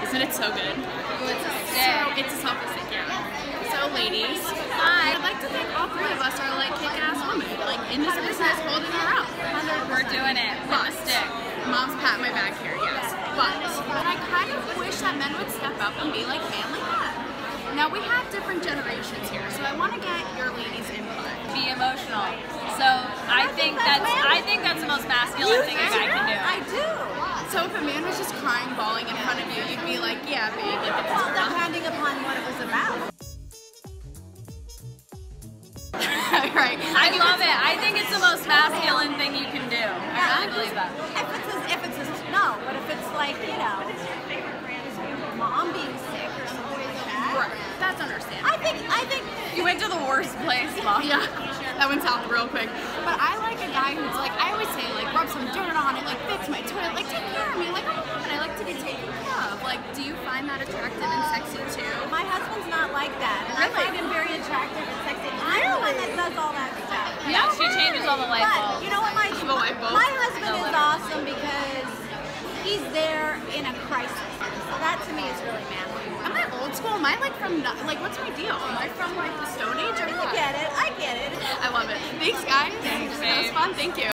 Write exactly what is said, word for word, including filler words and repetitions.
Isn't it so good? Oh, it's a stick. So, it's a selfie stick, yeah. So, ladies, I'd like to think all three of us are like kick-ass women, like in this business, holding her out. We're doing it. With a stick. Mom's patting my back here, yes. But, but I kind of wish that men would step up and be like family men. Now we have different generations here, so I want to get your ladies' input. Be emotional. So I think that's I think that's the most masculine thing a guy can do. I do. So if a man was just crying, bawling in front of you, you'd be like, yeah, babe, like, Well, depending upon what it was about. right. I love it. I think it's the most masculine thing you can do. I really believe that. If it's a, if it's a, no, but if it's like, you know, mom being sick or something like that. Right. That's understandable. I think, I think You went to the worst place, Mom. Yeah, that went south real quick. But I like a guy who's like, I always say, like, rub some dirt on it, like, fix my toilet, like, take care of me. Like, I'm a woman, I like to be taken care of. Like, do you find that attractive and sexy too? my husband's not like that. And Really? I find him very attractive and sexy. I'm the one that does all that stuff. Yeah, she changes all the light But, bulbs. you know what, my, The light bulbs? my husband The is light awesome because he's there in a crisis. So that to me is really manly. Am I old school? Am I like from, no- like, what's my deal? Am I from like the Stone Age or I what? get it, I get it. I love it. Thanks, guys. Thanks, That was babe. fun. Thank you.